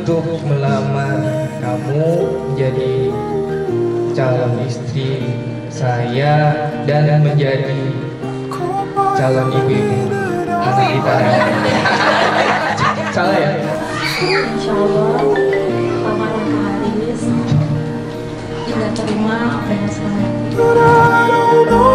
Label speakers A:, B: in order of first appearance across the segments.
A: untuk melamar kamu menjadi calon istri saya dan menjadi calon ibu anak kita. Salah ya?
B: Insya Allah lamaran Kak Haris juga terima dengan senang hati.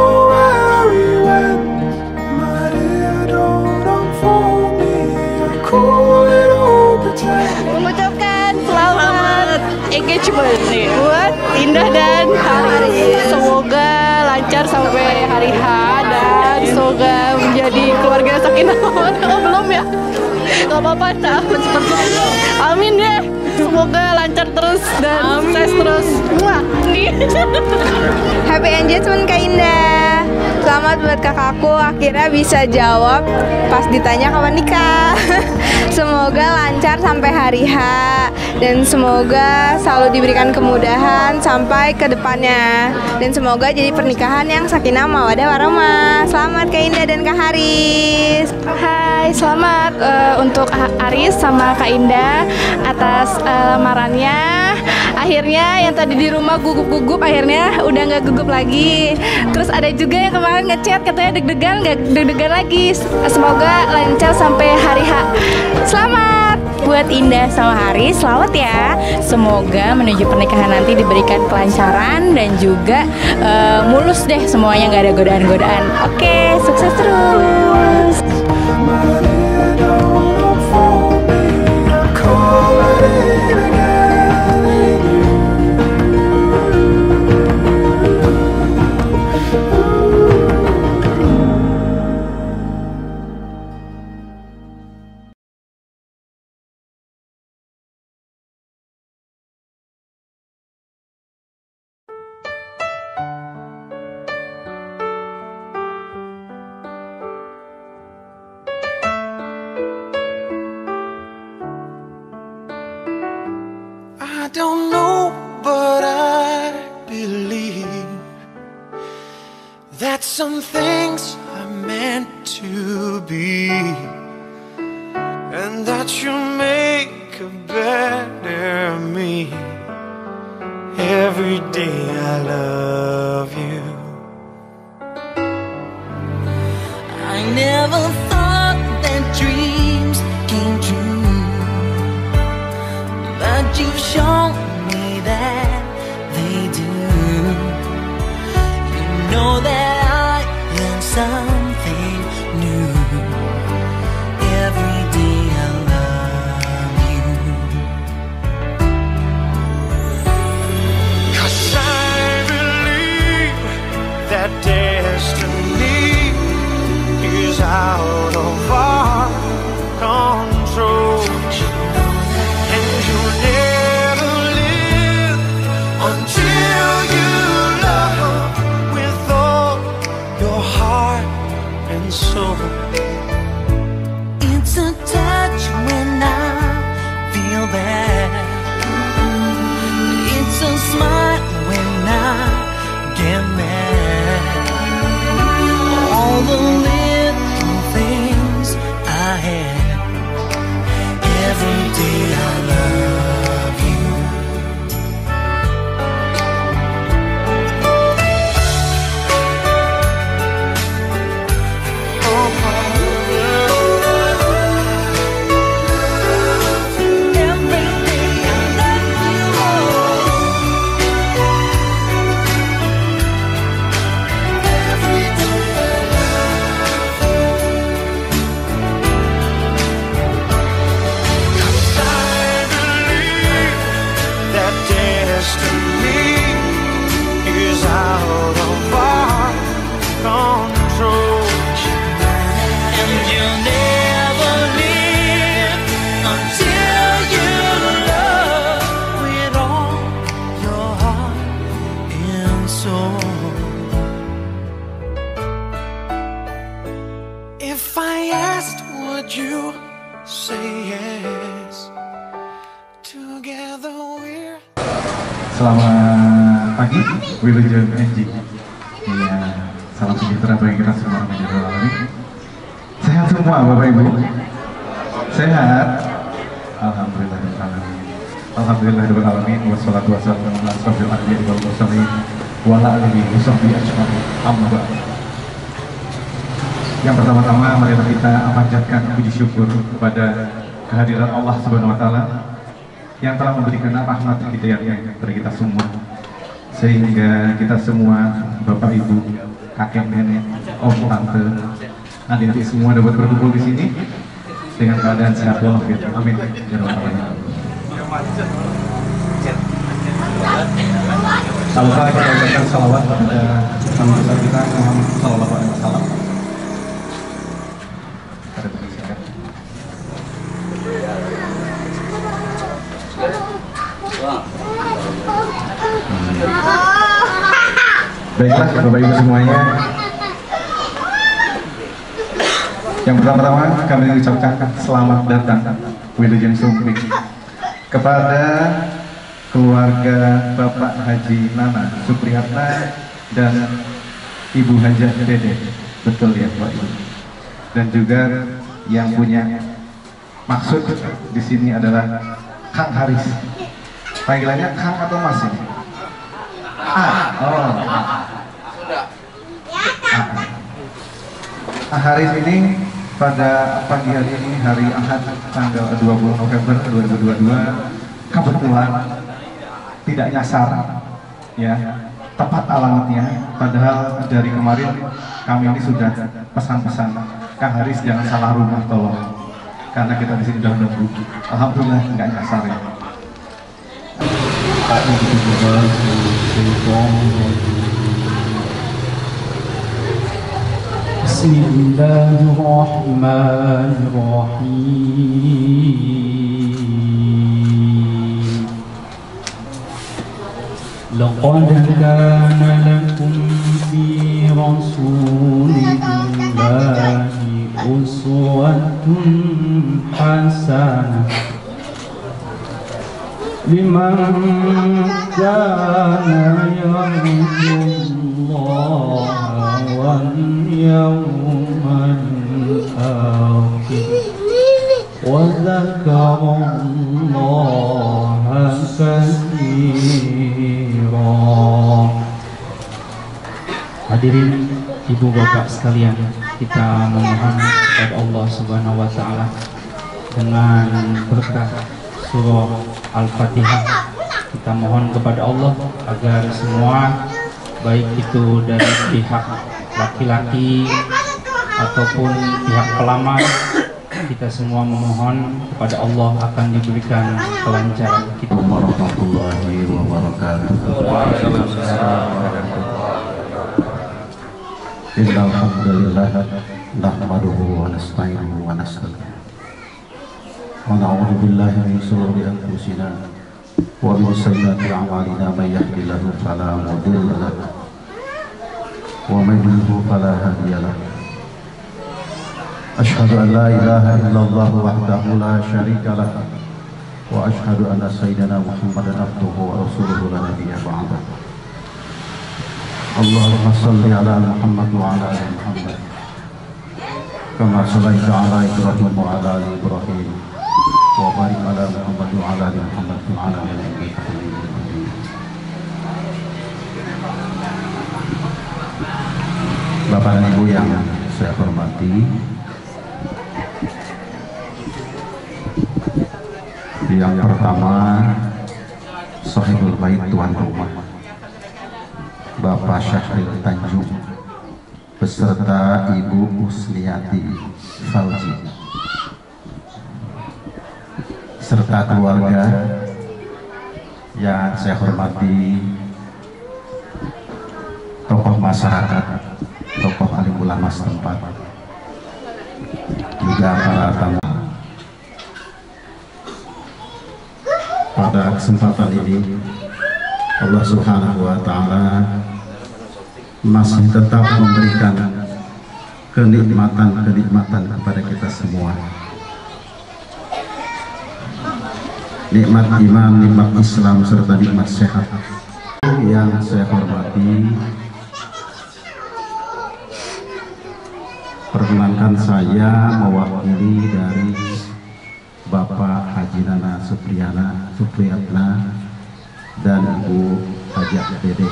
C: Mengucapkan selamat engagement nih buat Indah dan Haris. Semoga lancar sampai hari H dan semoga menjadi keluarga sakinah. Oh belum ya? Gak apa-apa, cepet-cepet. Amin deh. Semoga lancar terus dan sukses terus. Wah,
D: Happy engagement Kak Indah. Selamat buat kakakku akhirnya bisa jawab pas ditanya kapan nikah. Semoga lancar sampai hari H dan semoga selalu diberikan kemudahan sampai ke depannya. Dan semoga jadi pernikahan yang sakinah mawaddah warahmah. Selamat Kak Indah dan Kak Haris.
C: hai, selamat untuk Haris sama Kak Indah atas lamarannya. Akhirnya yang tadi di rumah gugup-gugup akhirnya udah nggak gugup lagi. Terus ada juga yang kemarin ngechat katanya deg-degan, nggak deg-degan lagi. Semoga lancar sampai hari H. Selamat buat Indah sama Haris, selamat ya. Semoga menuju pernikahan nanti diberikan kelancaran dan juga mulus deh semuanya, nggak ada godaan-godaan. Oke, sukses terus.
E: I don't know, but I believe that some things are meant to be, and that you make a better me. Every day I love you.
F: I never thought that dreams came true, but you've shown me that they do. You know that I learned something new. Every day I love you.
E: 'Cause I believe that destiny is out of our control, and you'll never live until you love with all your heart and soul.
F: It's a touch when I feel bad. It's a smile when I get mad. All the little things I had. Every day I love you. Every day I love you. Every day I love you.
E: 'Cause I believe that destiny is out of our control,
F: And you'll never live until you love with all your heart and soul.
E: if I asked, would you say yes? Together we're
G: Selamat pagi, Wilujeng NG. Iya, salam sejahtera bagi kita semua menjadi ini. Sehat semua Bapak Ibu? Sehat? Alhamdulillah. Alhamdulillahirabbil alamin wassalatu wassalamu ala asyrofil anbiya'i wal mursalin wa ala alihi washabbihi ajmain. Amma ba'd. Yang pertama-tama marilah kita panjatkan puji syukur kepada kehadiran Allah Subhanahu wa taala yang telah memberikan rahmat hidayahnya kepada kita semua, sehingga kita semua, Bapak Ibu, kakek nenek, om tante, adik-adik semua dapat berkumpul di sini dengan keadaan sehat walafiat. Amin. Salam kita ucapkan salawat kepada Nabi kita Muhammad sallallahu alaihi wasallam. Baiklah Bapak Ibu semuanya, yang pertama-tama kami mengucapkan selamat datang Wilujeng Sumping kepada keluarga Bapak Haji Nana Supriyatna dan Ibu Hajah Dede, betul ya Pak Ibu, dan juga yang punya maksud di sini adalah Kang Haris. Panggilannya Kang atau Mas ini? Haris ini pada pagi hari ini, hari Ahad tanggal 20 November 2022, kebetulan tidak nyasar ya, tepat alamatnya, padahal dari kemarin kami ini sudah pesan-pesan Kang Haris jangan salah rumah tolong, karena kita di sini sudah menunggu. Alhamdulillah nggak nyasar ya.
H: Bismillahirrahmanirrahim. Laqad kana lakum fi rasulillahi uswatun hasanah liman kana yarjullaha wal yawmal akhir wa dzakarallaha katsira. Hadirin ibu bapak sekalian, kita memohon kepada Allah Subhanahu wa taala dengan berkah surah Al-Fatihah. Kita mohon kepada Allah agar semua, baik itu dari pihak laki-laki ataupun pihak pelamar, kita semua memohon kepada Allah akan diberikan kelancaran.
I: Warahmatullahi wabarakatuh. Alhamdulillah nahmaduhu wa nasta'inuhu wa nastaghfiruh wa na'udzu billahi min shururi anfusina wa min sayyiati a'malina, may yahdihillahu fala mudilla lahu wa may yudlil fala hadiya lahu. Asyhadu an la ilaha illallah wahdahu la syarika lahu wa asyhadu anna sayyidana Muhammadan abduhu wa rasuluhu la nabiyya ba'dahu. Allahumma salli ala Muhammad wa ala ali Muhammad kama shallaita ala Ibrahim wa ala ali Ibrahim wa barik ala Muhammad wa ala ali Muhammad fil alamin innaka Hamidum Majid. Bapak dan Ibu yang saya hormati, yang pertama sahibul bait, tuan rumah, Bapak Syahril Tanjung beserta Ibu Usniati Falji serta keluarga yang saya hormati, tokoh masyarakat, tokoh alim ulama setempat, juga para tamu. Pada kesempatan ini Allah Subhanahu wa taala masih tetap memberikan kenikmatan kepada kita semua. Nikmat iman, nikmat Islam, serta nikmat sehat. Yang saya hormati, perkenankan saya mewakili dari Bapak Haji Haji Nana Supriyatna dan Ibu Hajah Dede.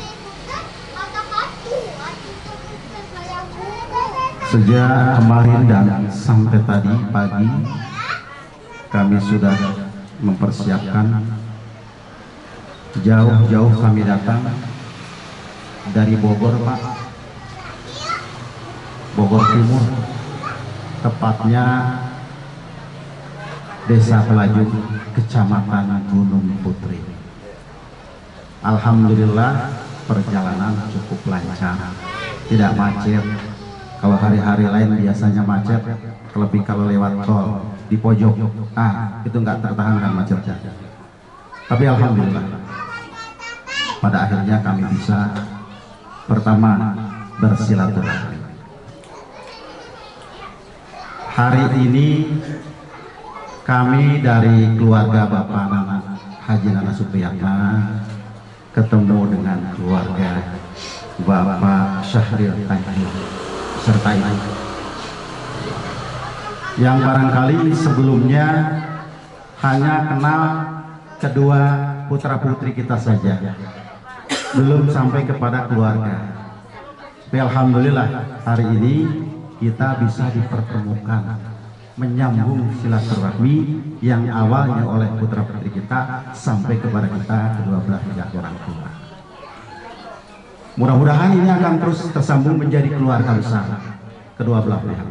I: Sejak kemarin dan sampai tadi pagi kami sudah mempersiapkan, jauh-jauh kami datang dari Bogor, Pak, Bogor Timur, tepatnya Desa Pelajung, Kecamatan Gunung Putri. Alhamdulillah perjalanan cukup lancar, tidak macet. Kalau hari-hari lain biasanya macet, terlebih kalau lewat tol di pojok, itu nggak tertahankan macetnya. Tapi alhamdulillah, pada akhirnya kami bisa pertama bersilaturahmi. Hari ini kami dari keluarga Bapak Haji Nana Supriyatna ketemu dengan keluarga Bapak Syahril Tanjung serta ibu yang barangkali sebelumnya hanya kenal kedua putra putri kita saja, belum sampai kepada keluarga. Tapi alhamdulillah hari ini kita bisa dipertemukan, menyambung silaturahmi yang awalnya oleh putra putri kita sampai kepada kita kedua belah pihak orang tua. Mudah-mudahan ini akan terus tersambung menjadi keluarga besar kedua belah pihak.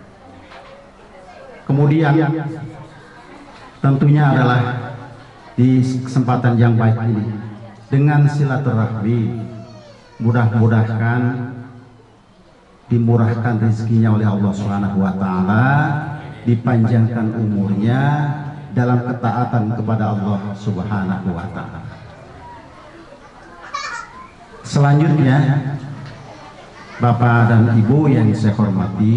I: Kemudian tentunya adalah di kesempatan yang baik ini dengan silaturahmi, mudah-mudahan dimurahkan rezekinya oleh Allah Subhanahu wa taala, dipanjangkan umurnya dalam ketaatan kepada Allah Subhanahu wa taala. Selanjutnya, Bapak dan Ibu yang saya hormati,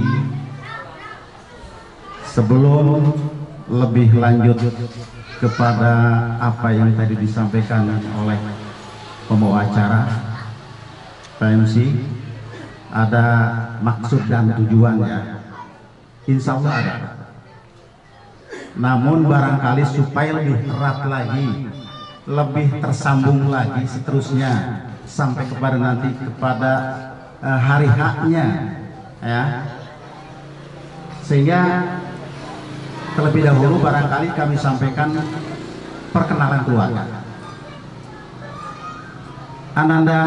I: sebelum lebih lanjut kepada apa yang tadi disampaikan oleh pembawa acara PMC, ada maksud dan tujuannya, insya Allah ada. Namun barangkali supaya lebih erat lagi, lebih tersambung lagi seterusnya sampai kepada nanti kepada hari haknya, ya, sehingga terlebih dahulu barangkali kami sampaikan perkenalan keluarga. Ananda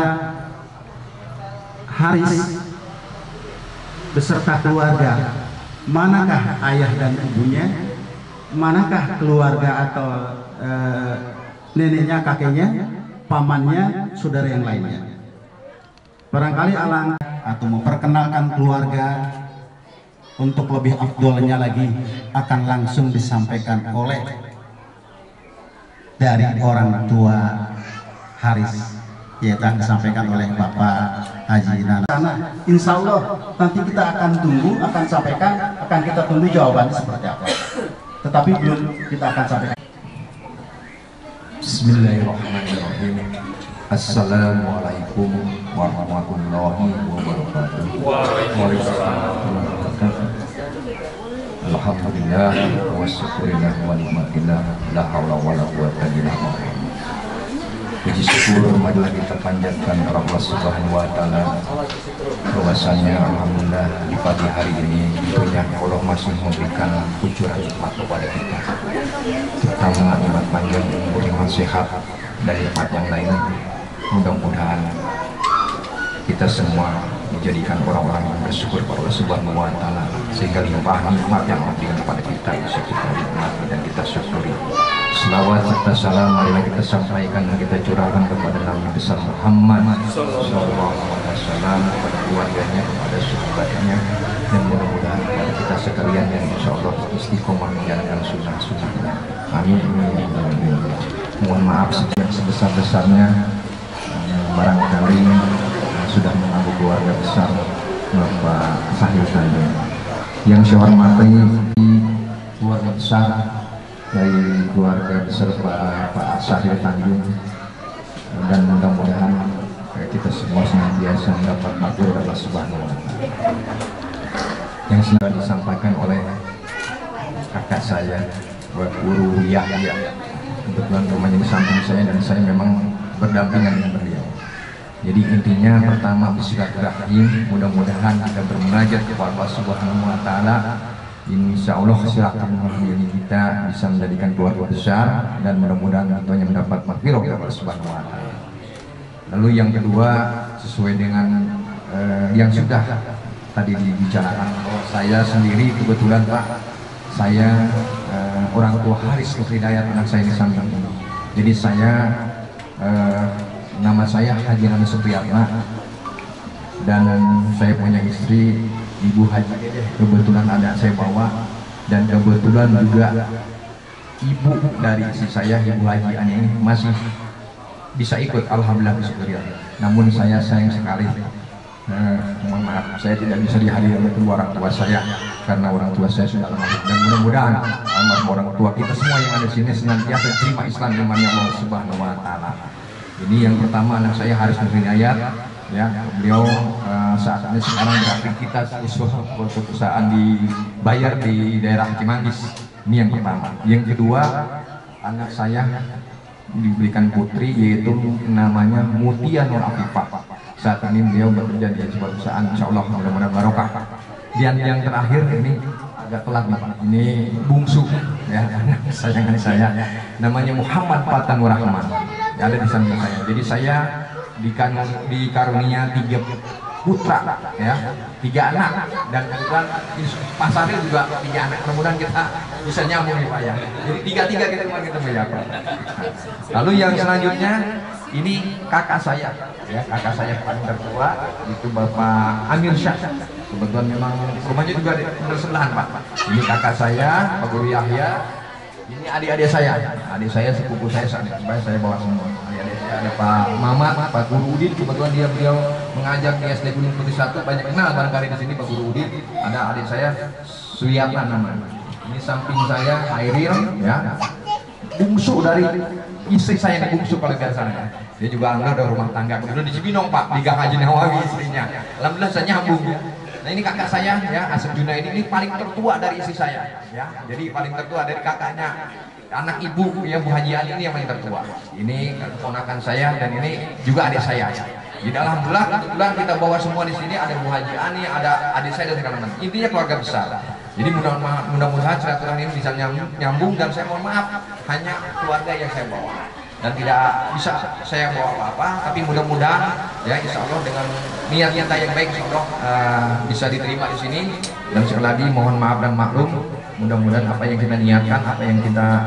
I: Haris beserta keluarga, manakah ayah dan ibunya, manakah keluarga atau neneknya, kakeknya, pamannya, saudara yang lainnya. Barangkali alangkah atau memperkenalkan keluarga untuk lebih afdolnya lagi akan langsung disampaikan oleh dari orang tua Haris, yaitu akan disampaikan oleh Bapak Haji Nana. Insya Allah nanti kita akan tunggu, akan sampaikan, akan kita tunggu jawabannya seperti apa. Tetapi belum kita akan sampaikan.
J: Bismillahirrahmanirrahim. Assalamualaikum warahmatullahi wabarakatuh. Waalaikumsalam. Alhamdulillah wa syukurillah wa nikmatillah, la haula wala quwwata illa billah. Puji syukur marilah kita panjatkan kepada Allah Subhanahu wa taala, bahwasanya alhamdulillah di pagi hari ini tentunya Allah masih memberikan kucuran nikmat kepada kita, terutama nikmat panjang umur yang sehat dan nikmat yang lain. Mudah-mudahan kita semua dijadikan orang-orang yang bersyukur kepada Allah Subhanahu wa taala, sehingga limpahan nikmat yang diberikan kepada kita bisa kita nikmati dan kita syukuri. Selawat serta salam marilah kita sampaikan dan kita curahkan kepada Nabi besar Muhammad sallallahu alaihi wasallam, kepada keluarganya, kepada sahabatnya, dan mudah-mudahan kepada kita sekalian yang insya Allah istiqomah menjalankan sunnah-sunnahnya. Amin. Mohon maaf yang sebesar-besarnya barangkali sudah mengganggu keluarga besar Bapak Syahril Tanjung. Yang saya hormati keluarga besar dari keluarga besar Pak Syahril Tanjung, dan mudah-mudahan kita semua senantiasa mendapat makhluk Allah Subhanahu wa taala. Yang sudah disampaikan oleh kakak saya buat Guru Yahya. Kebetulan rumahnya di samping saya dan saya memang berdampingan dengan beliau. Jadi intinya pertama bersilaturahim, mudah-mudahan kita bermunajat kepada Allah Subhanahu wa taala. Insya Allah silaturahmi kita bisa menjadikan keluarga besar dan mudah-mudahan tentunya mendapat maghfirah dari Allah Subhanahu wa taala. Lalu yang kedua, sesuai dengan yang sudah tadi dibicarakan, bahwa saya sendiri kebetulan Pak, saya orang tua Haris Hidayat, anak saya di samping ini. Jadi saya nama saya Haji Nana Supriyatna dan saya punya istri Ibu Haji Dedeh, kebetulan ada saya bawa, dan kebetulan juga ibu dari istri saya Ibu Haji Ani ini masih bisa ikut, alhamdulillah bersyukur. Namun saya sayang sekali, mohon maaf, saya tidak bisa dihadiri oleh kedua orang tua saya karena orang tua saya sudah almarhum. Dan mudah-mudahan almarhum orang tua kita semua yang ada di sini senantiasa terima Islam di mana Allah Subhanahu wa taala. Ini yang pertama, anak saya Haris Hidayat, ya, beliau saat ini sekarang beraktivitas di suatu perusahaan dibayar di daerah Cimanggis. Ini yang pertama. Yang kedua, anak saya diberikan putri yaitu namanya Mutia Nur Afifah. Saat ini beliau bekerja di sebuah perusahaan, insya Allah mudah-mudahan barokah. Dan yang terakhir ini agak telat nih Pak, ini bungsu ya, sayangan saya, namanya Muhammad Fatanur Rahman, ada di samping saya. Jadi saya dikarunia 3 putra ya, 3 anak, dan kebetulan Pak Saril juga 3 anak. Mudah-mudahan kita bisa nyambung nih Pak ya. Jadi 3-3 kita kemarin ketemu ya Pak. Lalu yang selanjutnya ini kakak saya ya, kakak saya paling tertua itu Bapak Amir Syah. Kebetulan memang rumahnya juga di bersebelahan Pak. Ini kakak saya Pak Guru Yahya. Ini adik-adik saya sepupu saya saat ini. Saya bawa semua adik-adik saya. Ada Pak Mamat, Pak Guru Udin, kebetulan beliau mengajar di SD Gunung Putih 1, banyak kenal barangkali di sini Pak Guru Udin. Ada adik saya Suyatna namanya. Ini samping saya Hairil ya, bungsu dari istri saya, ini bungsu kalau biasanya. Dia juga alhamdulillah ada rumah tangga. Kemudian di Cibinong Pak, di Gang Haji Nawawi istrinya. Alhamdulillah saya nyambung ya. Nah ini kakak saya ya, Asep Junaidi, ini paling tertua dari istri saya ya. Jadi paling tertua dari kakaknya, anak ibu ya, Bu Haji Ali ini yang paling tertua. Ini keponakan saya dan ini juga adik saya. Jadi alhamdulillah kebetulan kita bawa semua di sini, ada Bu Haji Ani, ada adik saya dan segala macam. Intinya keluarga besar. Jadi mudah-mudahan silaturahmi ini bisa nyambung, dan saya mohon maaf hanya keluarga yang saya bawa. Dan tidak bisa saya bawa apa-apa, tapi mudah-mudahan ya insya Allah dengan niat kita yang baik insya Allah bisa diterima di sini. Dan sekali lagi mohon maaf dan maklum, mudah-mudahan apa yang kita niatkan, apa yang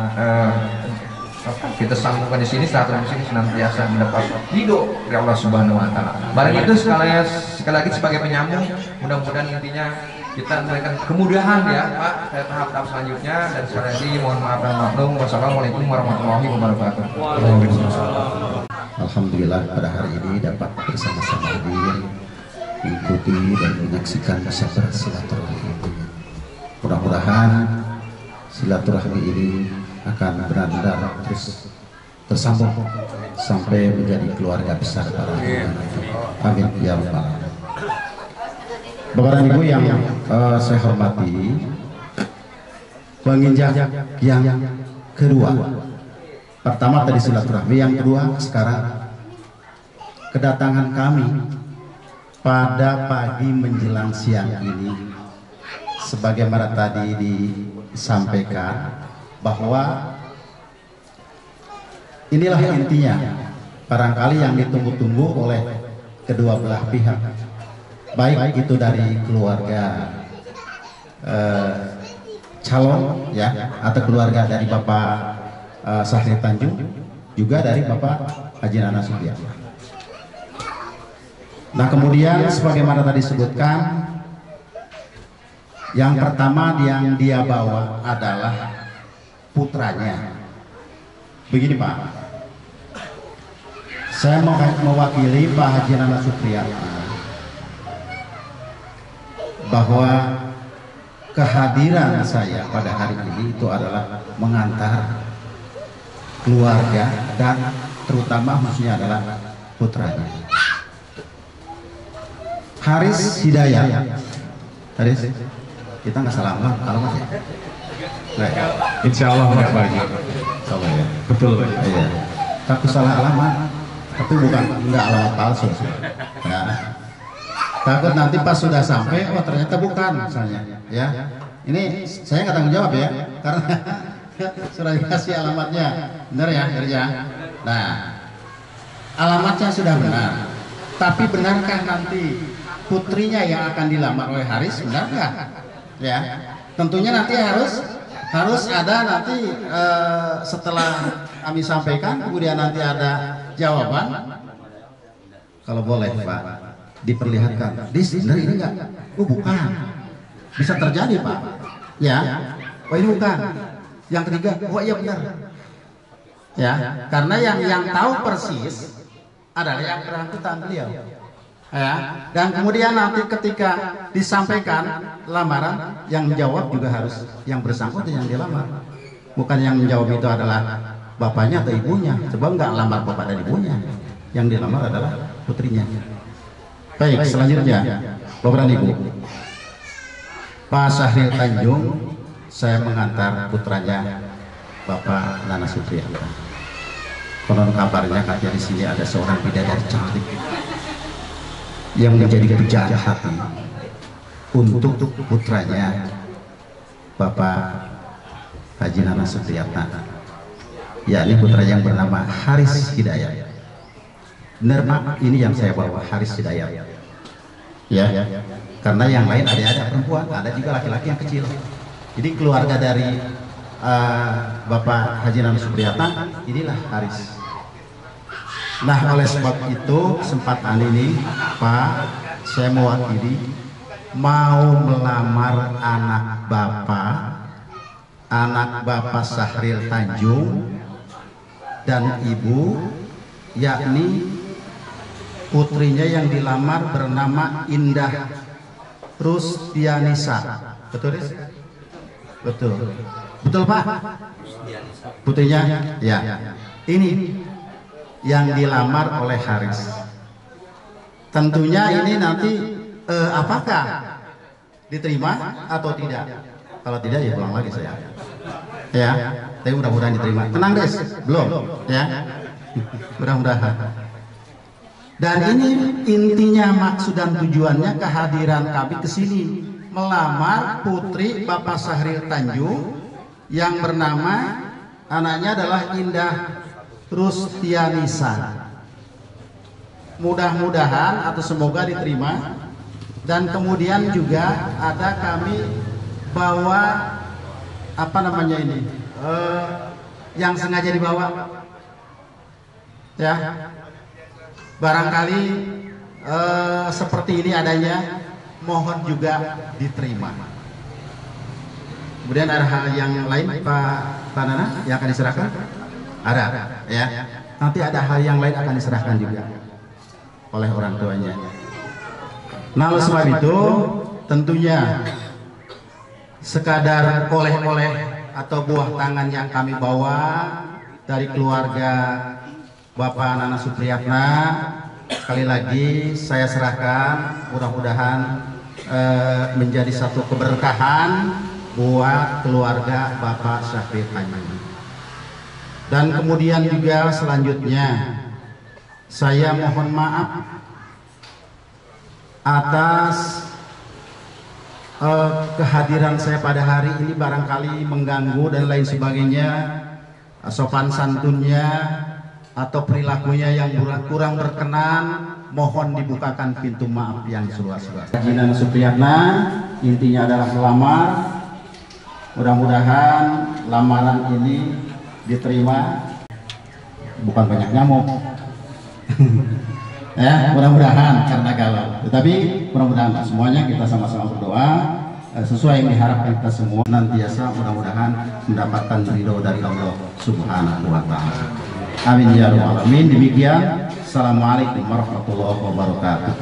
J: kita sambungkan di sini, silaturahmi sini senantiasa mendapat ridho dari Allah Subhanahu wa taala. Barang itu sekali lagi sebagai penyambung, mudah-mudahan intinya kita memberikan kemudahan ya Pak, saya tahap-tahap selanjutnya. Dan sekali lagi mohon maaf dan maklum. Wassalamualaikum warahmatullahi wabarakatuh.
I: Alhamdulillah pada hari ini dapat bersama-sama hadir mengikuti dan menyaksikan acara silaturahmi ini. Mudah-mudahan silaturahmi ini akan benar-benar terus tersambung sampai menjadi keluarga besar para amin ya rabbal alamin. Bapak dan Ibu yang saya hormati, menginjak yang kedua. Pertama tadi silaturahmi, yang kedua sekarang kedatangan kami pada pagi menjelang siang ini, sebagaimana tadi disampaikan bahwa inilah intinya, barangkali yang ditunggu-tunggu oleh kedua belah pihak, baik itu dari keluarga calon ya, atau keluarga dari Bapak Sahri Tanjung, juga dari Bapak Haji Nana Supriyatna. Nah kemudian sebagaimana tadi disebutkan, yang pertama yang dia bawa adalah putranya. Begini Pak, saya mewakili Pak Haji Nana Supriyatna bahwa kehadiran saya pada hari ini itu adalah mengantar keluarga dan terutama khususnya adalah putranya Haris Hidayat. Haris, kita nggak salah kalau masih
G: Insya Allah Pak Haji.
I: Salah ya.
G: Betul Pak.
I: Iya. Takut salah alamat, tapi bukan enggak alamat palsu. Nah, takut nanti pas sudah sampai, oh ternyata bukan misalnya. Ya, ini saya nggak tanggung jawab ya, karena sudah dikasih alamatnya, benar ya, kerja. Nah, alamatnya sudah benar. Tapi benarkah nanti putrinya yang akan dilamar oleh Haris? Benarkah? Ya, tentunya nanti harus ada nanti setelah kami sampaikan, kemudian nanti ada jawaban. Kalau boleh Pak, diperlihatkan. Benar ini enggak? Oh bukan. Bisa terjadi Pak. Ya, oh ini bukan. Yang ketiga, oh iya benar. Ya, karena yang tahu persis adalah yang bersangkutan beliau. Ya, dan kemudian nanti ketika disampaikan lamaran, yang menjawab juga harus yang bersangkutan yang dilamar. Bukan yang menjawab itu adalah bapaknya atau ibunya. Sebab nggak lamar bapak dan ibunya. Yang dilamar adalah putrinya. Baik, selanjutnya Bapak dan Ibu, Pak Syahril Tanjung, saya mengantar putranya Bapak Nana Supriyatna. Konon kabarnya katanya di sini ada seorang bidadari cantik yang menjadi pujaan hati untuk putranya Bapak Haji Nana Supriyatna, yakni putranya yang bernama Haris Hidayat. Benar Pak, ini yang saya bawa, Haris Hidayat. Ya, karena yang lain ada perempuan, ada juga laki-laki yang kecil. Jadi keluarga dari Bapak Haji Nana Supriyatna inilah Haris. Nah, oleh sebab itu kesempatan ini Pak, saya mewakili mau melamar anak Bapak Syahril Tanjung dan Ibu, yakni putrinya yang dilamar bernama Indah Rusdianisa. Betul, Riz? Betul Pak? Putrinya? Ya. Ini yang dilamar oleh Haris. Tentunya ini nanti apakah diterima atau tidak? Kalau tidak ya pulang lagi saya. Ya, tapi mudah-mudahan diterima. Tenang Des, belum? Ya, mudah-mudahan. Dan ini intinya maksud dan tujuannya kehadiran kami ke sini melamar putri Bapak Syahril Tanjung yang bernama anaknya adalah Indah Rusdianisa. Mudah-mudahan atau semoga diterima. Dan kemudian juga ada kami bawa apa namanya ini yang sengaja dibawa ya, barangkali seperti ini adanya, mohon juga diterima. Kemudian ada hal yang lain Pak Nana yang akan diserahkan? Ada ya, nanti ada hal yang lain akan diserahkan juga oleh orang tuanya. Nah, oleh sebab itu tentunya sekadar oleh-oleh atau buah tangan yang kami bawa dari keluarga Bapak Nana Supriyatna, sekali lagi saya serahkan, mudah-mudahan menjadi satu keberkahan buat keluarga Bapak Syahril Tanjung. Dan kemudian juga selanjutnya saya mohon maaf atas kehadiran saya pada hari ini barangkali mengganggu dan lain sebagainya, sopan santunnya atau perilakunya yang kurang berkenan, mohon dibukakan pintu maaf yang seluas-luasnya. Haji Nana Supriyatna intinya adalah melamar, mudah-mudahan lamaran ini diterima, bukan banyak nyamuk. Ya, mudah-mudahan karena galau. Tetapi mudah-mudahan semuanya kita sama-sama berdoa sesuai yang diharapkan kita semua, nantiasa mudah-mudahan mendapatkan ridho dari Allah Subhanahu wa taala. Amin ya rabbal alamin. Demikian. Assalamualaikum warahmatullahi wabarakatuh.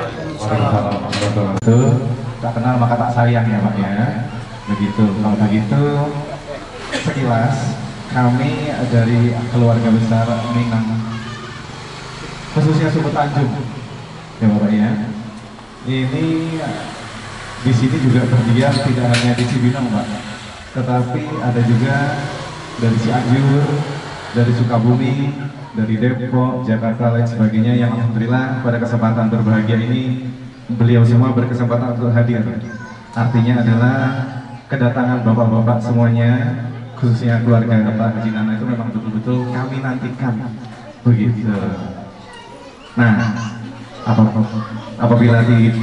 G: Tak kenal maka tak sayang ya Pak ya. Begitu. Kalau begitu sekilas kami dari keluarga besar Minang, khususnya suku Tanjung ya Bapak ya, ini di sini juga berdiam tidak hanya di Cibinong Pak, tetapi ada juga dari Cianjur, dari Sukabumi, dari Depok, Jakarta, lain sebagainya yang alhamdulillah pada kesempatan berbahagia ini beliau semua berkesempatan untuk hadir. Artinya adalah kedatangan bapak-bapak semuanya, khususnya keluarga Pak Haji Nana itu memang betul-betul kami nantikan begitu. Nah, apabila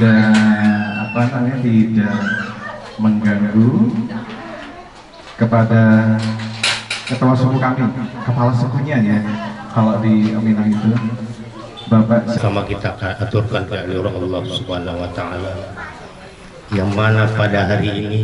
G: tidak mengganggu kepada ketua suku kami, kepala sukunya ya, kalau di Minang itu Bapak
K: sama kita aturkan kehadiran Allah Subhanahu wa taala, yang mana pada hari ini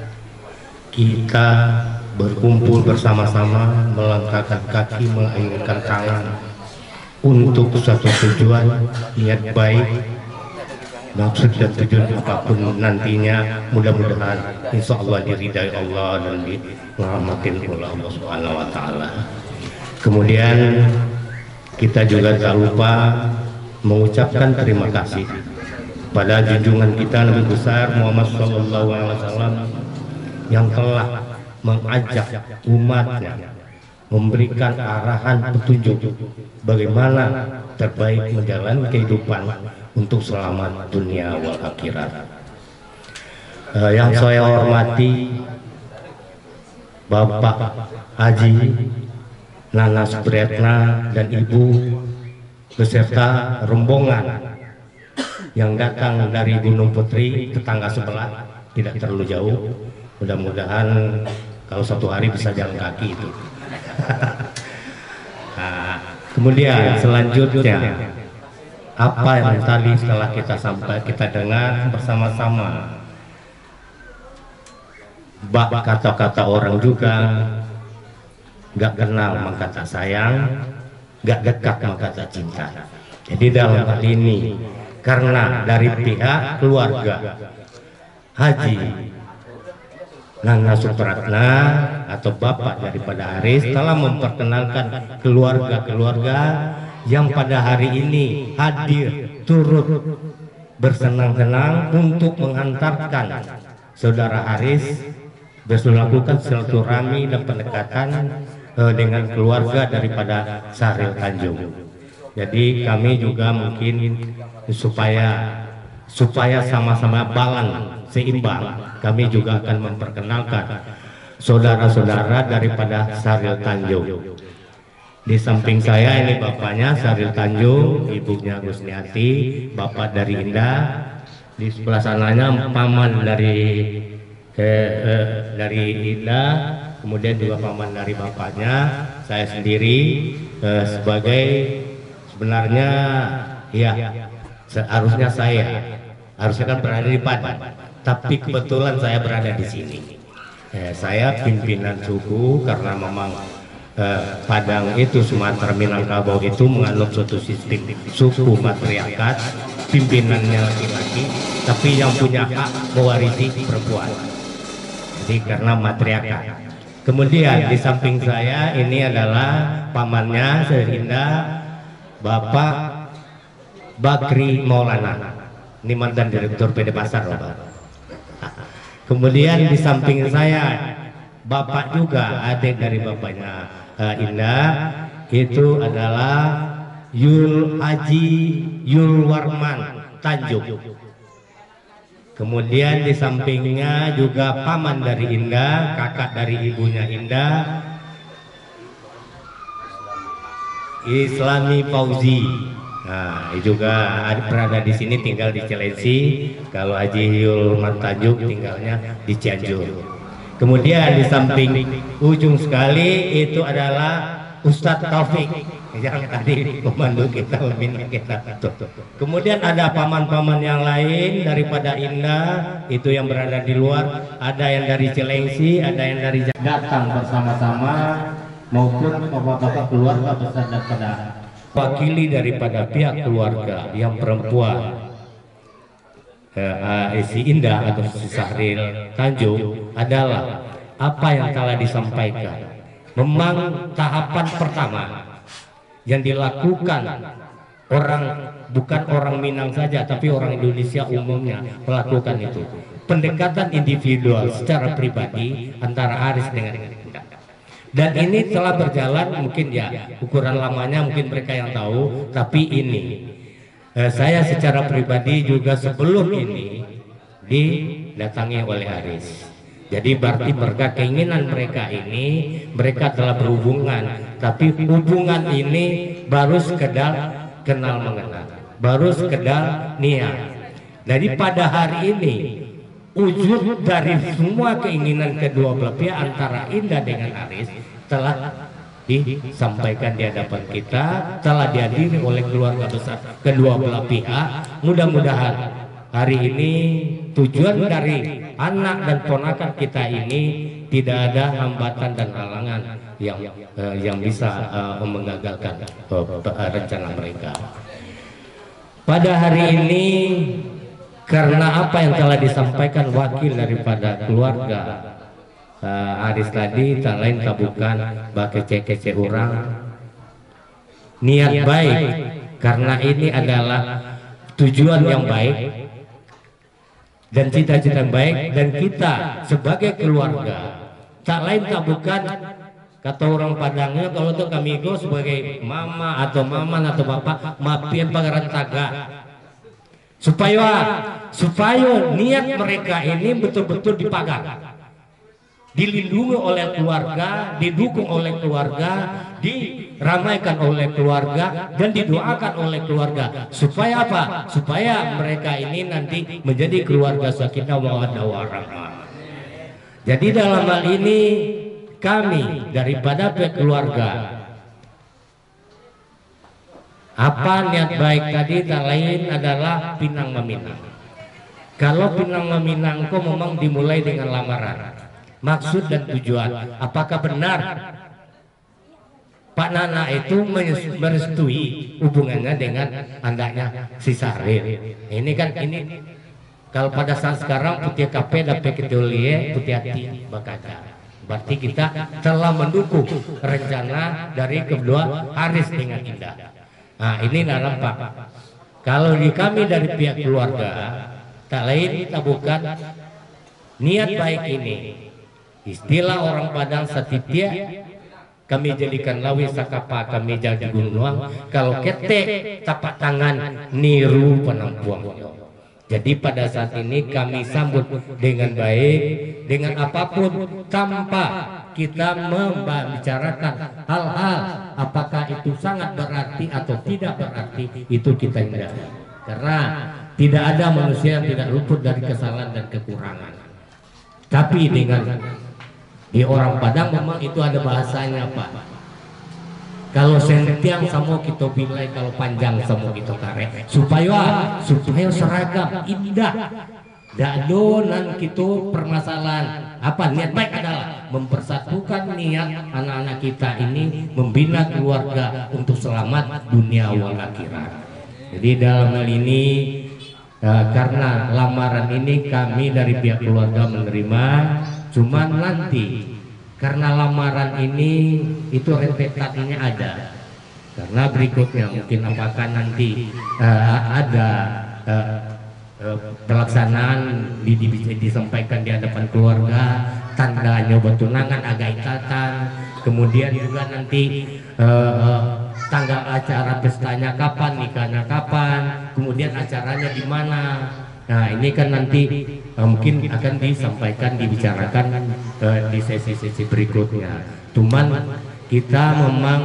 K: kita berkumpul bersama-sama, melangkahkan kaki, mengayunkan tangan untuk satu tujuan, niat baik, maksud dan tujuan apapun nantinya, mudah-mudahan insya Allah diridai Allah dan dirahmatin oleh Allah Subhanahu wa taala. Kemudian kita juga tak lupa mengucapkan terima kasih pada junjungan kita Nabi besar Muhammad SAW yang telah mengajak umatnya, memberikan arahan petunjuk bagaimana terbaik menjalani kehidupan untuk selamat dunia wal akhirat. Yang saya hormati Bapak Haji Nana Supriyatna dan Ibu beserta rombongan yang datang dari Gunung Putri, tetangga sebelah, tidak terlalu jauh. Mudah-mudahan kalau satu hari bisa jalan kaki itu. Nah, kemudian selanjutnya apa yang tadi setelah kita dengar bersama-sama, bak kata-kata orang juga, gak kenal maka tak sayang, gak dekat maka tak cinta. Jadi dalam hal ini karena dari pihak keluarga Haji Nana Supriyatna atau bapak daripada Aris telah memperkenalkan keluarga-keluarga yang pada hari ini hadir turut bersenang-senang untuk menghantarkan saudara Aris melakukan silaturahmi dan pendekatan dengan keluarga daripada Syahril Tanjung. Jadi kami juga mungkin supaya sama-sama balance, seimbang, kami juga akan memperkenalkan saudara-saudara daripada Syahril Tanjung. Di samping saya ini bapaknya Syahril Tanjung, ibunya Gusniati, bapak dari Indah. Di sebelah sananya paman dari Indah, kemudian juga paman dari bapaknya, saya sendiri sebagai sebenarnya ya seharusnya harusnya kan berada di Padang, tapi kebetulan saya berada di sini. Saya pimpinan suku karena memang Padang itu, Sumatera Minangkabau itu menganut suatu sistem suku matriarkat, pimpinannya laki-laki, tapi yang punya hak mewarisi perempuan. Jadi karena matriarkat. Kemudian di samping saya ini adalah pamannya sehingga Bapak Bakri Maulana, ini mantan direktur PD Pasar, Bapak. Kemudian di samping saya bapak juga adik dari bapaknya Indah, itu adalah Haji Yul Warman Tanjung. Kemudian di sampingnya juga paman dari Indah, kakak dari ibunya Indah, Islami Fauzi. Nah, juga berada di sini, tinggal di Cilengsi. Kalau Haji Yul Warman Tanjung tinggalnya di Cianjur. Kemudian di samping ujung sekali itu adalah Ustadz Taufik yang tadi komando kita, pembina kita. Kemudian ada paman-paman yang lain daripada Indah, itu yang berada di luar, ada yang dari Cilengsi, ada yang dari datang bersama-sama, maupun bapak-bapak keluarga besar daripada wakili daripada pihak keluarga yang perempuan, si Indah atau si Syahril Tanjung, adalah apa yang telah disampaikan. Memang tahapan pertama yang dilakukan bukan orang Minang saja, tapi orang Indonesia umumnya melakukan itu. pendekatan individual secara pribadi antara Aris dengan Indah. Dan ini telah berjalan, mungkin ya ukuran lamanya mungkin mereka yang tahu, tapi ini saya secara pribadi juga sebelum ini didatangi oleh Aris. Jadi berarti mereka keinginan mereka ini, mereka telah berhubungan, tapi hubungan ini baru sekedar kenal mengenal, baru sekedar niat. Jadi pada hari ini wujud dari semua keinginan kedua belah pihak antara Indah dengan Aris telah disampaikan di hadapan kita, telah dihadiri oleh keluarga besar kedua belah pihak. Mudah-mudahan hari ini tujuan dari anak dan ponakan kita ini tidak ada hambatan dan halangan yang bisa menggagalkan rencana mereka. Pada hari ini, karena apa yang telah disampaikan wakil daripada keluarga Aris tadi, tak lain tak bukan kece-kece orang, niat baik, karena ini adalah tujuan yang baik dan cita-cita yang baik, dan kita sebagai keluarga tak lain tak bukan, kata orang Padangnya kalau tuh kami go sebagai mama atau maman atau bapak mapian pangeran taga, supaya niat mereka ini betul-betul dipagar, dilindungi oleh keluarga, didukung oleh keluarga, diramaikan oleh keluarga, dan didoakan oleh keluarga. Supaya apa? Supaya mereka ini nanti menjadi keluarga sakinah mawaddah warahmah. Jadi dalam hal ini kami daripada pihak keluarga, apa niat baik tadi tak lain adalah pinang meminang. Kalau pinang meminang kok memang dimulai dengan lamaran, maksud dan tujuan. Apakah benar Pak Nana itu merestui hubungannya dengan andaknya si Sahril? Ini kan ini kalau pada saat sekarang putih kape dapat ketulie putih hati bakaca. Berarti kita telah mendukung rencana dari kedua Aris dengan Indah. Nah ini dalam Pak. Kalau di kami dari pihak keluarga tak lain tak bukan niat baik ini. Istilah orang Padang satitia kami jadikan lawi sakapa kami jadi gunung. Kalau ketek tapak tangan niru penampuang. Jadi pada saat ini kami sambut dengan baik, dengan apapun, tanpa kita membicarakan hal-hal apakah itu sangat berarti atau tidak berarti, itu kita hindari. Karena tidak ada manusia yang tidak luput dari kesalahan dan kekurangan. Tapi dengan di orang Padang memang itu ada bahasanya Pak. Kalau sentiang sama kita bilai, kalau panjang sama kita tarik, supaya seragam indah. Dadonan kita permasalahan apa niat baik adalah mempersatukan niat anak-anak kita ini membina keluarga untuk selamat dunia wal akhirat. Jadi dalam hal ini karena lamaran ini kami dari pihak keluarga menerima, cuman nanti karena lamaran ini itu rentetannya ada. Karena berikutnya mungkin apakah nanti ada pelaksanaan disampaikan di hadapan keluarga, tandanya bertunangan agak ikatan, kemudian juga nanti tanggal acara pestanya kapan, nikahnya kapan, kemudian acaranya di mana. Nah ini kan nanti mungkin akan disampaikan, dibicarakan di sesi-sesi berikutnya. Cuman kita memang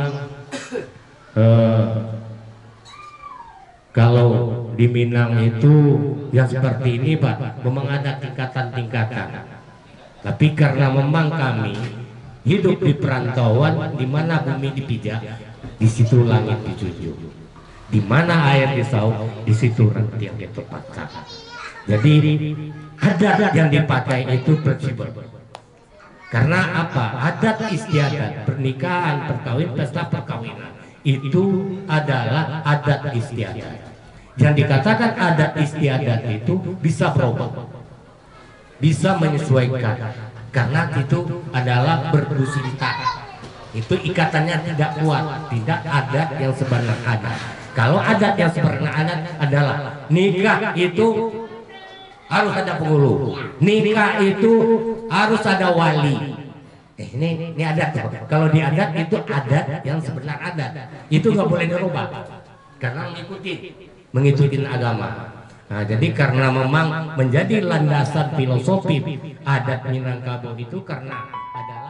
K: kalau di Minang itu yang seperti ini Pak, memang ada tingkatan-tingkatan. Tapi karena memang kami hidup di perantauan, di mana bumi dipijak, di situ langit dijunjung, di mana air disauk, di situ ranting yang terpatah. Jadi adat yang dipakai itu fleksibel. Karena apa? Adat istiadat, pernikahan, perkawinan, pesta perkawinan itu adalah adat istiadat. Yang dikatakan adat istiadat itu bisa berubah, bisa menyesuaikan, karena itu adalah berdusita. Itu ikatannya tidak kuat, tidak adat yang sebenarnya ada. Kalau adat yang sebenarnya ada adalah nikah itu harus ada penghulu. Nikah itu harus ada wali. Ini adat. Kalau di adat itu adat yang sebenar adat. Itu nggak boleh dirubah karena mengikuti agama. Nah, jadi karena memang menjadi landasan filosofi adat Minangkabau itu karena adalah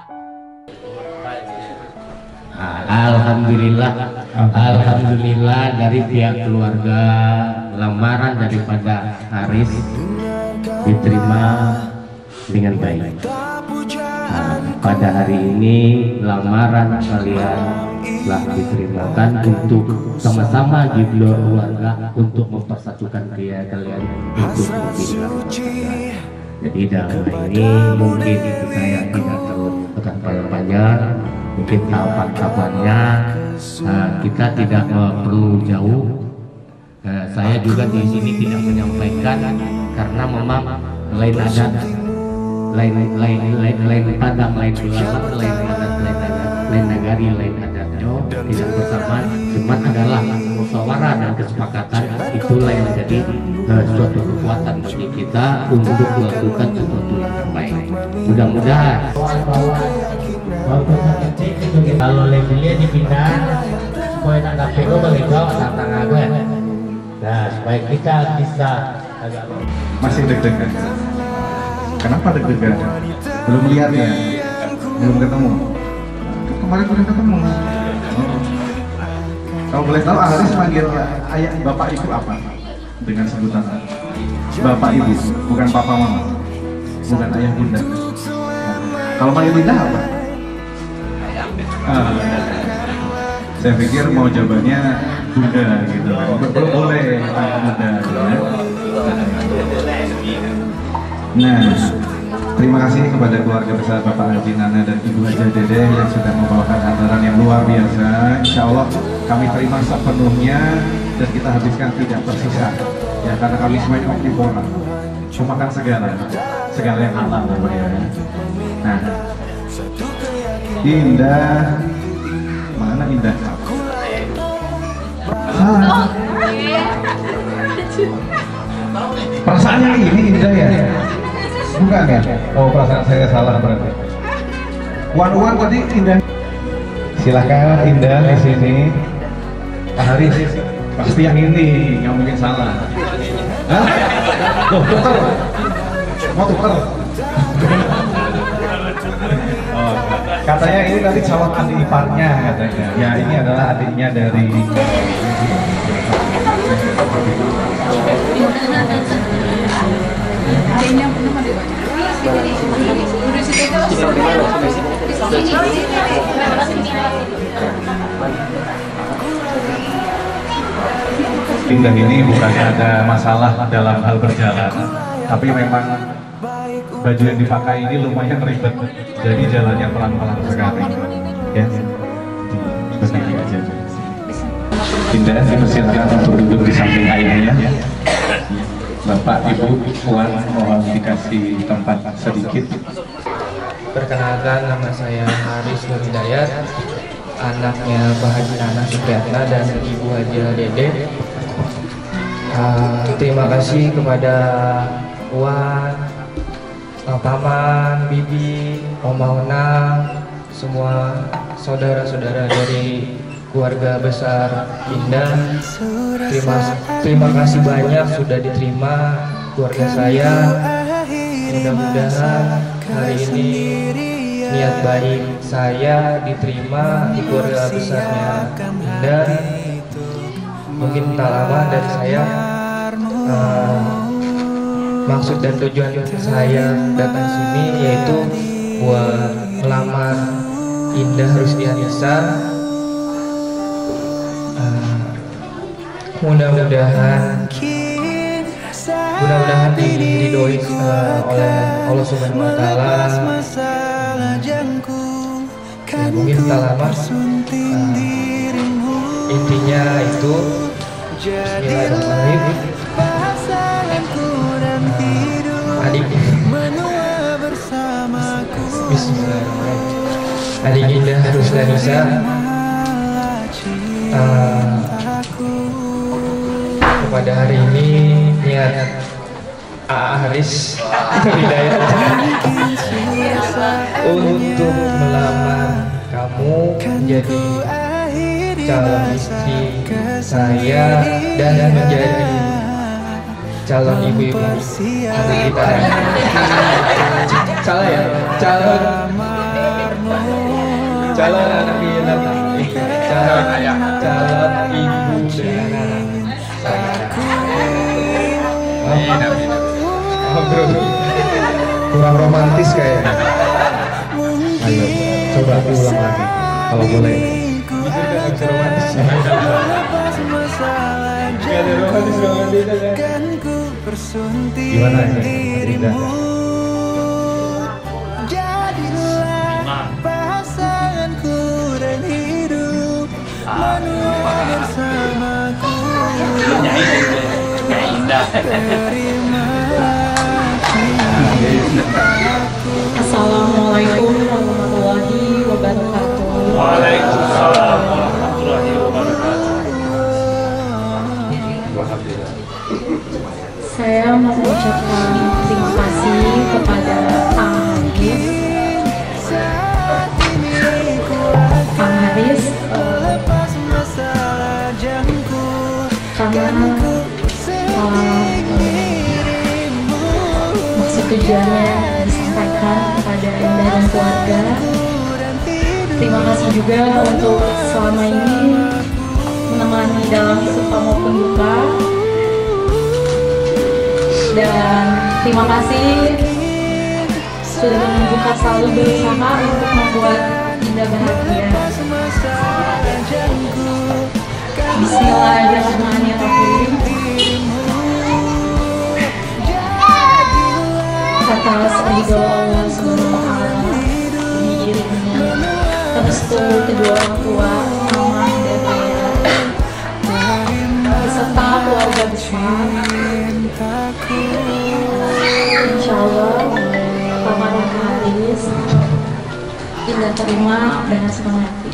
K: Alhamdulillah dari pihak keluarga lamaran daripada Aris diterima dengan baik. Pada hari ini lamaran kalian telah diterimakan untuk sama-sama di luar keluarga untuk mempersatukan pria kalian untuk lebih. Jadi dalam ini mungkin saya tidak terlalu panjang, mungkin tahapan-tahapannya kita tidak perlu jauh. Saya juga di sini tidak menyampaikan karena memang lain adat, lain padang, lain ulama, lain nagari, lain adatnya tidak bersamaan. Cuman adalah musyawarah dan kesepakatan itulah yang menjadi suatu kekuatan bagi kita untuk melakukan sesuatu yang terbaik. Mudah-mudahan kalau labelnya dipindah supaya tak dapat lo bagi kau tantang aku. Nah, supaya kita bisa agak
G: masih deg-degan. Kenapa deg-degan? Belum lihat ya? Belum ketemu? Kemarin belum ketemu. Kalau boleh tahu Aris manggil ayah bapak ibu apa? Dengan sebutan bapak ibu, bukan papa mama, bukan ayah bunda. Kalau manggil bunda apa? Saya pikir mau jawabannya bunda gitu. Boleh bunda. Nah, terima kasih kepada keluarga besar Bapak Haji Nana dan Ibu Haja Dede yang sudah membawakan hantaran yang luar biasa. Insya Allah kami terima sepenuhnya dan kita habiskan tidak tersisa. Ya, karena kami semuanya omnivora, makan segala yang halal ya. Nah, Indah, mana Indah? Salah. Perasaannya ini Indah ya? Bukan ya? Oh, perasaan saya salah berarti. Wan tadi Indah. Silakan Indah di sini. Pak Haris, pasti yang ini, nggak mungkin salah. Hah? Loh, tuker. Mau tuker? Oh, katanya ini tadi calon adik iparnya katanya. Ya, ini adalah adiknya dari Indah ini bukan ada masalah dalam hal berjalan, tapi memang baju yang dipakai ini lumayan ribet, jadi jalannya pelan-pelan sekali. Ya, begini aja. Indah dipersilakan untuk duduk di samping ayahnya. Bapak, Ibu, Puan, mohon dikasih tempat sedikit.
A: Perkenalkan, nama saya Haris Nur Hidayat, anaknya Pak Haji Nana Supriyatna dan Ibu Haja Dede. Terima kasih kepada Puan, Paman, Bibi, Oma Unang, semua saudara-saudara dari keluarga besar Indah. Terima kasih banyak sudah diterima keluarga saya. Mudah-mudahan hari ini niat baik saya diterima di keluarga besarnya Indah. Mungkin tak lama dari saya, maksud dan tujuan saya datang sini yaitu buat melamar Indah Rusdianisa. Mudah-mudahan diridhoi oleh Allah Subhanahu Wa Taala. Ya, mungkin tak lama. Intinya itu Bismillahirrahmanirrahim. Adik Bismillahirrahmanirrahim. Adik Indah Rusdianisa, pada hari ini niat Haris Hidayat untuk melamar kamu menjadi calon istri saya dan menjadi calon ibu-ibu anak kita. Salah ya? Calon anak kita, calon ibu dan anak saya. Kurang romantis kayaknya. Ayo, coba diulang lagi kalau boleh. Bisa romantis. Gak ada romantis kan. Gimana ini, Rinda?
E: Jadilah pasanganku dan hidup menua bersamaku.
B: Assalamualaikum warahmatullahi wabarakatuh.
L: Waalaikumsalam warahmatullahi wabarakatuh.
B: Saya mau mengucapkan terima kasih kepada Kang Haris karena maksud tujuannya disampaikan kepada Indah dan keluarga. Terima kasih juga untuk selama ini menemani dalam suka maupun duka. Dan terima kasih sudah menunjukkan selalu berusaha untuk membuat Indah bahagia. Bismillahirrahmanirrahim. Atas ridho Allah Subhanahu wa taala diiringi restu kedua orang tua, mama dan ayah, beserta keluarga besar. Insya Allah lamaran Haris Indah terima dengan senang hati.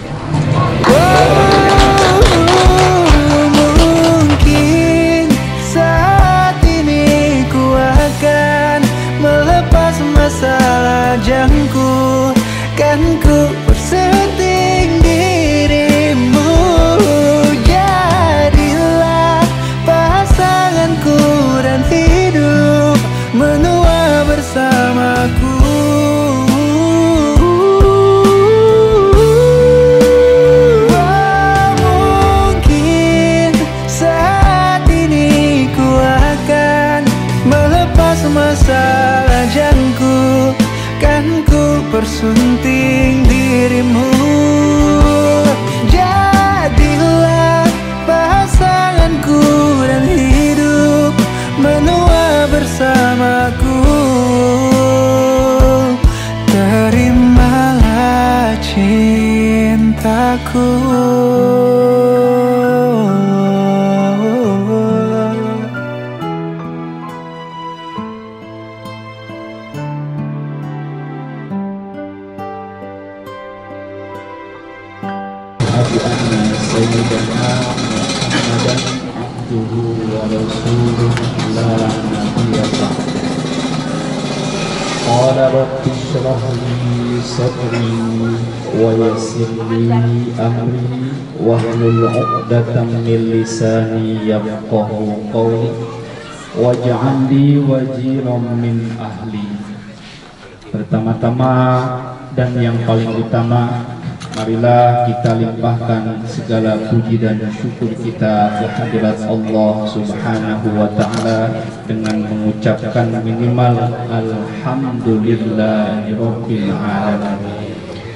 E: Mungkin saat ini ku akan melepas masa lajangku, kan ku bersenting dirimu. Jadilah pasanganku dan hidup menua bersamaku. Mungkin saat ini ku akan melepas masa lajangku, kan ku bersunting dirimu. Jadilah pasanganku dan hidup menua bersamaku. Terimalah cintaku.
H: قال رب اشرح لي صدري ويسر لي أمري واحلل عقدة من لساني يفقهوا قولي واجعل لي وزيرا من أهلي. Pertama-tama dan yang paling utama, marilah kita limpahkan segala puji dan syukur kita kehadirat Allah Subhanahu wa taala dengan mengucapkan minimal alhamdulillahirabbil alamin.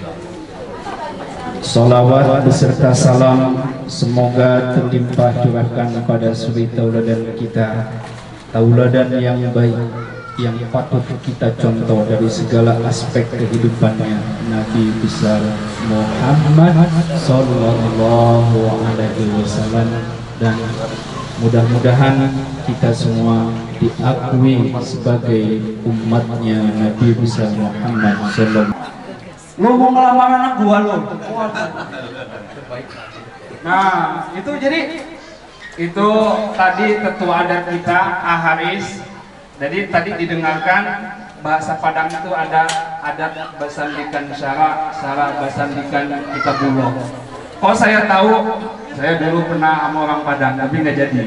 H: Salawat beserta salam semoga terlimpah curahkan pada suri tauladan kita, tauladan yang baik yang patut kita contoh dari segala aspek kehidupannya, Nabi besar Muhammad Sallallahu Alaihi Wasallam. Dan mudah-mudahan kita semua diakui sebagai umatnya Nabi besar Muhammad Sallallahu.
M: Lu mau ngelamar anak gua lu. Nah itu jadi itu tadi ketua adat kita Haris Jadi tadi didengarkan bahasa Padang itu ada adat basandikan syara, syara basandikan kitabullah. Kalau saya tahu, saya dulu pernah sama orang Padang, tapi nggak jadi.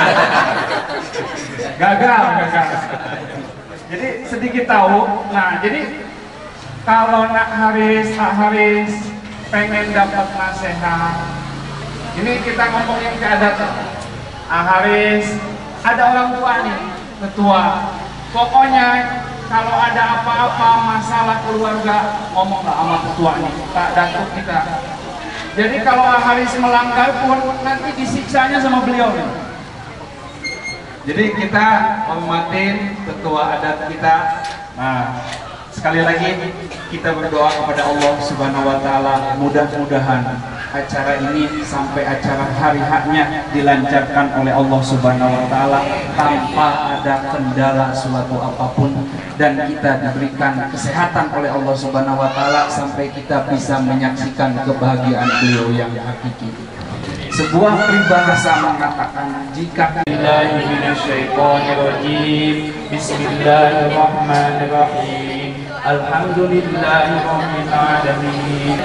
M: gagal. Jadi sedikit tahu. Nah, jadi kalau nak Haris pengen dapat nasihat, ini kita ngomongin ke adat. Haris, ada orang tua nih, ketua. Pokoknya kalau ada apa-apa masalah keluarga, ngomonglah sama ketua nih, Pak Datuk kita. Jadi kalau Haris melanggar pun nanti disiksanya sama beliau nih. Jadi kita hormatin ketua adat kita. Nah, sekali lagi kita berdoa kepada Allah Subhanahu wa taala, mudah-mudahan acara ini sampai acara hari haknya dilancarkan oleh Allah Subhanahu wa taala tanpa ada kendala suatu apapun, dan kita diberikan kesehatan oleh Allah Subhanahu wa taala sampai kita bisa menyaksikan kebahagiaan beliau yang hakiki. Sebuah peribahasa mengatakan, jika Bismillahirrahmanirrahim. Alhamdulillahirabbil alamin.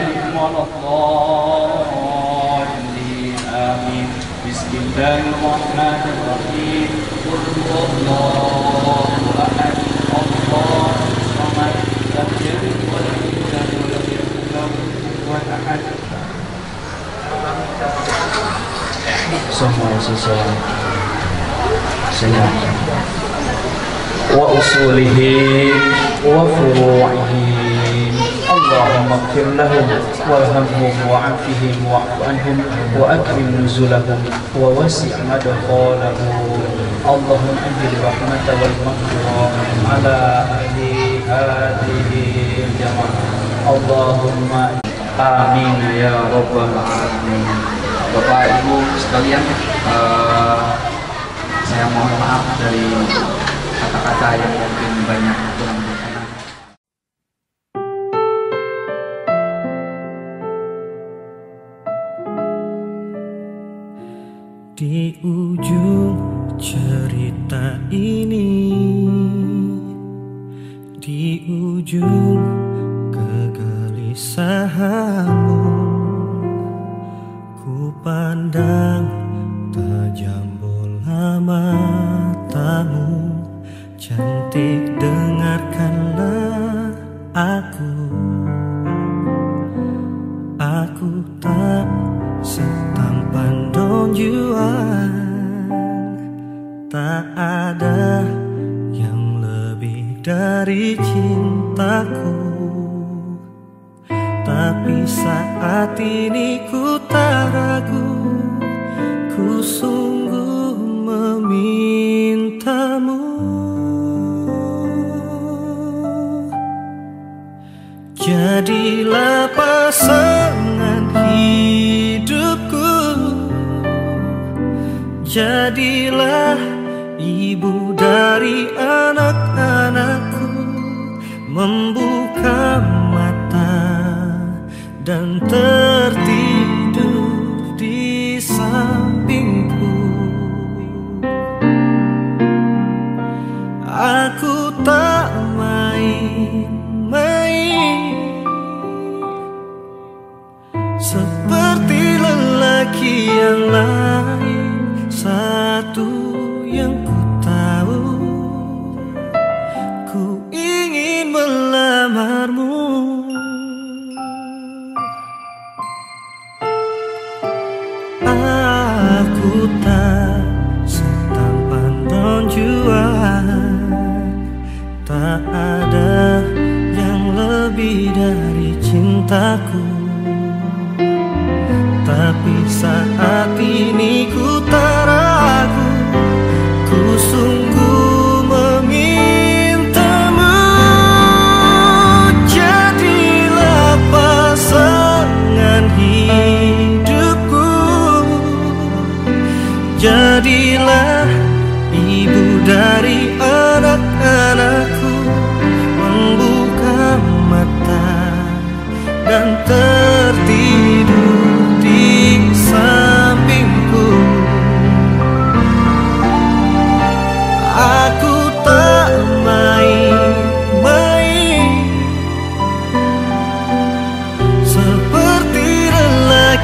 M: Amin. Bismillahirrahmanirrahim. Qul huwallahu ahad. Allahus samad. Lam yalid wa lam yulad wa lam yakul lahu kufuwan ahad.
N: Semua sesuai senyap wa usulihi wa furu'ihi. Allahumma ighfir lahum warhamhum wa'afihim wa'fu anhum wa akrim nuzulahum wa wasi' madkhalahum. Allahumma anzil rahmata wal maghfirah ala ahli hadhihi jamaah. Allahumma amin ya rabbal alamin.
M: Bapak Ibu sekalian, saya mohon maaf dari kata-kata yang mungkin banyak kurang berkenan.
F: Di ujung cerita ini, di ujung kegelisahanmu, ku pandang tajam bola matamu. Cantik, dengarkanlah aku tak setampan Don Juan. Tak ada yang lebih dari cintaku. Tapi saat ini ku tak ragu, ku sungguh memintamu. Jadilah pasangan hidupku, jadilah ibu dari anak-anakku. Membuka mata dan tertidur di sampingku. Aku tak main-main seperti lelaki yang lain. Satu yang ku tahu, ku ingin melamarmu. Aku tak setampan Don Juan, tak ada yang lebih dari cintaku. Tapi saat ini ku tak ragu, ku sungguh memintamu. Jadilah pasangan hidupku,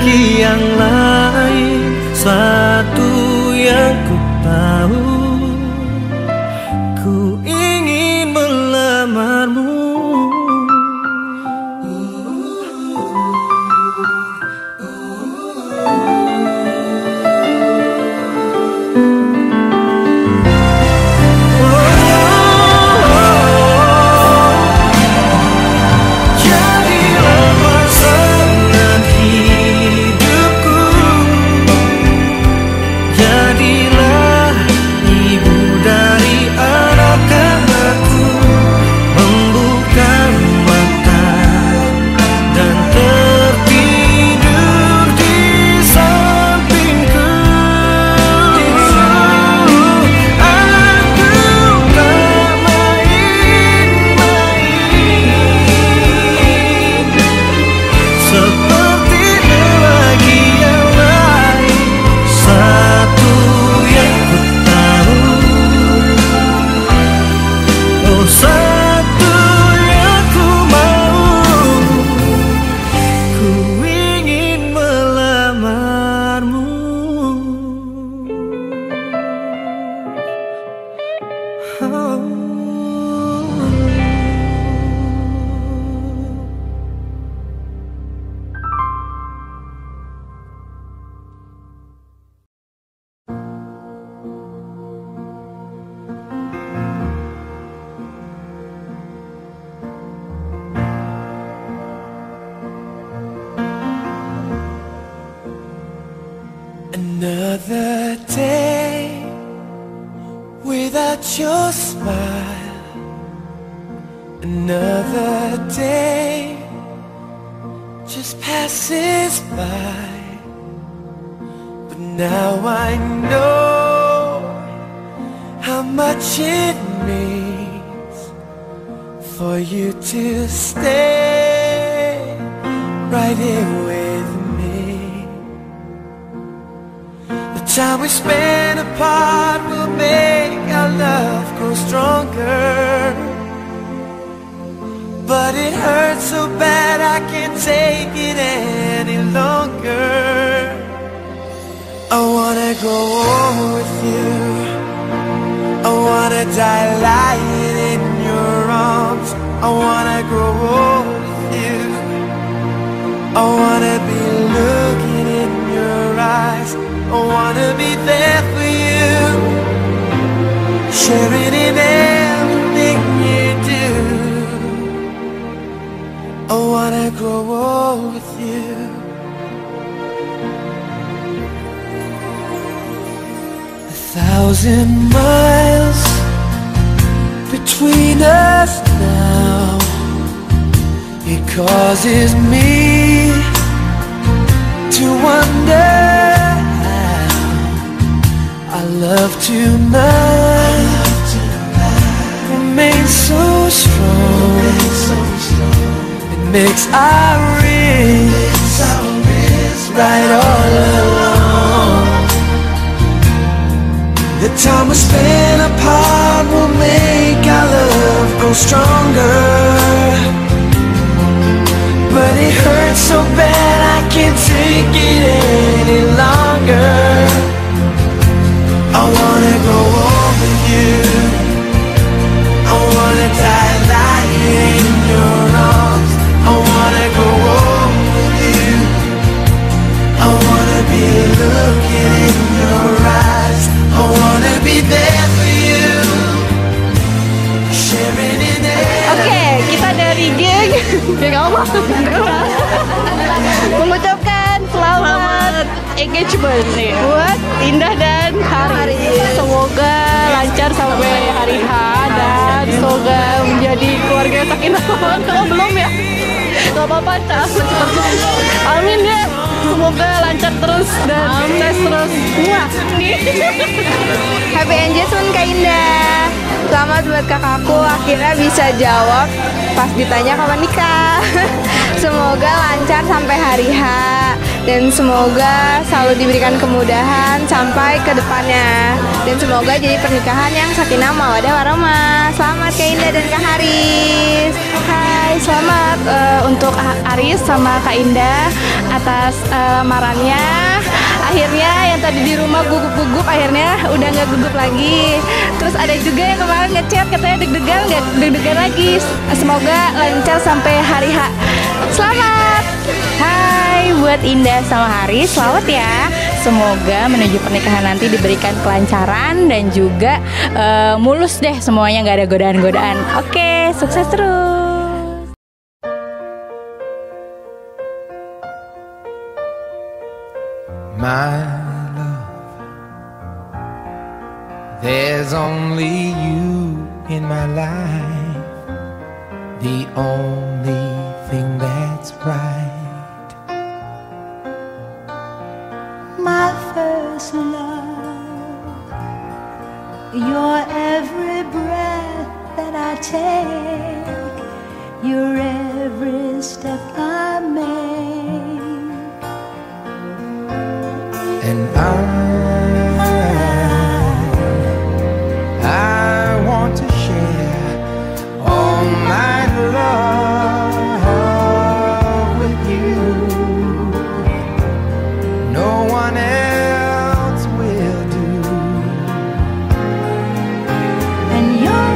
F: bagi yang lain. Satu yang ku tahu, ku ingin melamarmu.
E: Another day without your smile. Another day just passes by. But now I know how much it means for you to stay right here with me. The time we spend apart will make our love grow stronger. But it hurts so bad I can't take it any longer. I wanna grow old with you. I wanna die lying in your arms. I wanna grow old with you. I wanna be looking in your eyes. I wanna be there for you, sharing in everything you do. I wanna grow old with you. A 1,000 miles between us now. It causes me to wonder how our love tonight remains so strong. It makes our wrists right all along. The time we spend apart will make our love grow stronger. But it hurts so bad I can't take it any longer. I wanna go on with you. I wanna die lying in your arms. I wanna go on with you. I wanna be looking in your eyes. I wanna be there for you, sharing in it.
C: Oke, kita dari geng mengucapkan selamat engagement buat Indah dan Haris. Semoga lancar sampai hari H dan semoga menjadi keluarga yang sakinah. Kalau belum ya, gak apa-apa, amin ya. Semoga lancar terus dan sukses terus.
D: Happy engagement Kak Indah. Selamat buat kakakku, akhirnya bisa jawab pas ditanya kapan nikah. Semoga lancar sampai hari H dan semoga selalu diberikan kemudahan sampai ke depannya. Dan semoga jadi pernikahan yang sakinah mawaddah warahmah. Selamat Kak Indah dan Kak Haris.
C: Hai, selamat untuk Aris sama Kak Indah atas atas lamarannya. Akhirnya yang tadi di rumah gugup-gugup akhirnya udah nggak gugup lagi. Terus ada juga yang kemarin ngechat katanya deg-degan, nggak deg-degan lagi. Semoga lancar sampai hari H. Selamat.
O: Hai buat Indah sama Haris, selamat ya. Semoga menuju pernikahan nanti diberikan kelancaran dan juga mulus deh semuanya, nggak ada godaan-godaan. Oke, sukses terus.
E: My love, there's only you in my life, the only thing that's right.
F: My first love, your every breath that I take, your every step I make.
E: And I want to share all my love with you. No one else will do.
F: And your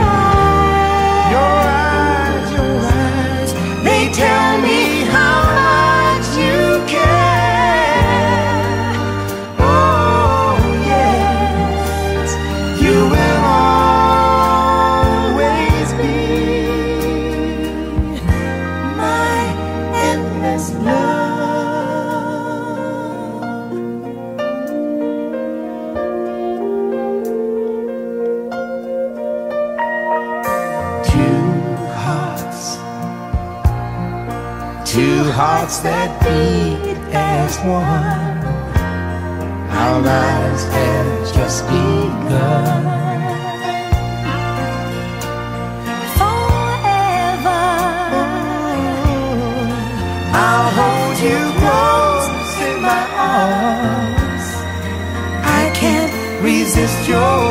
F: eyes, they tell me how much you care.
E: Two hearts that beat as one. Our lives have just begun.
F: Forever,
E: I'll hold you close in my arms. I can't resist your